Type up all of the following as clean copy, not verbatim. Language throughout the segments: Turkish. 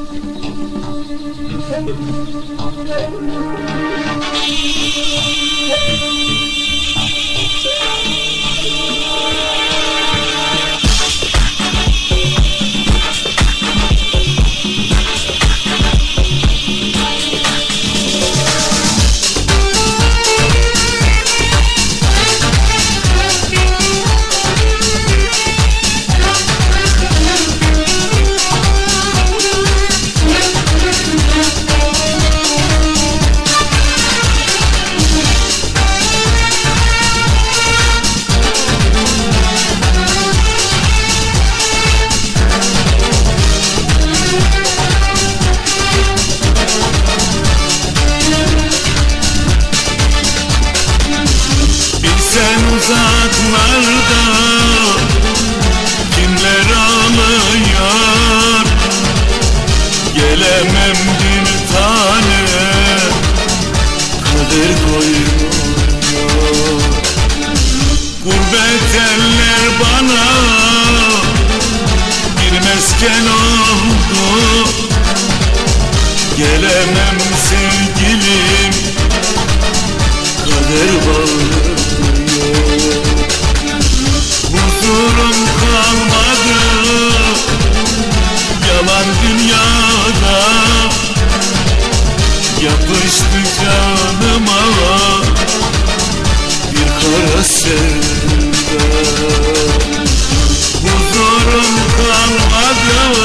Uzaklarda kimler ağlıyor, gelemem bir tane, kader koyuyor. Gurbet eller bana bir mesken oldu, gelemem sevgilim, kader bağlıyor. Huzurum kalmadı yalan dünyada, yapıştı canıma bir kara sevda. Huzurum kalmadı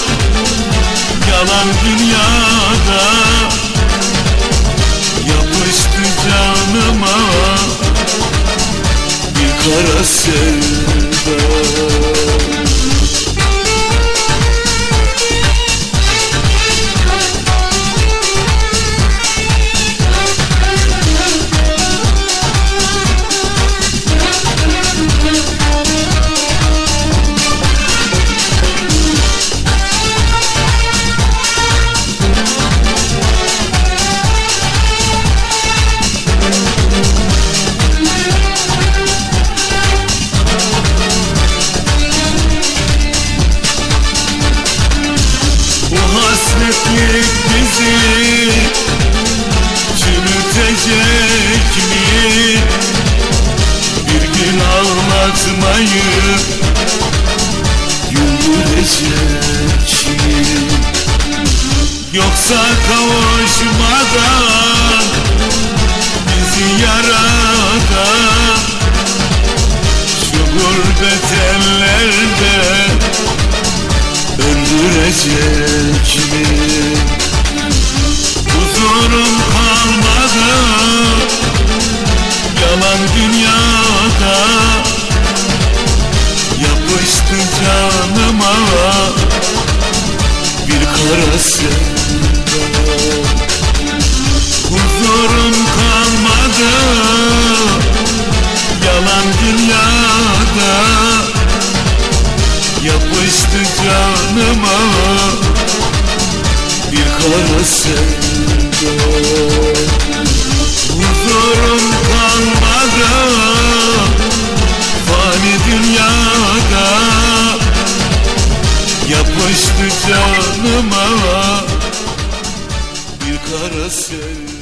yalan dünyada, yapıştı canıma kara sevda. Hasretlik bizi çürütecek mi? Bir gün ağlatmayı güldürecek mi? Yoksa kavuşmadan bizi yaradan şu gurbet ellerde öldürecek mi? Huzurum kalmadı yalan dünyada, yapıştı canıma bir kara sevda. Huzurum kalmadı yalan dünyada, yapıştı canıma bir kara sevda. Huzurum kalmadı fani dünyada, yapıştı canıma bir kara sevda.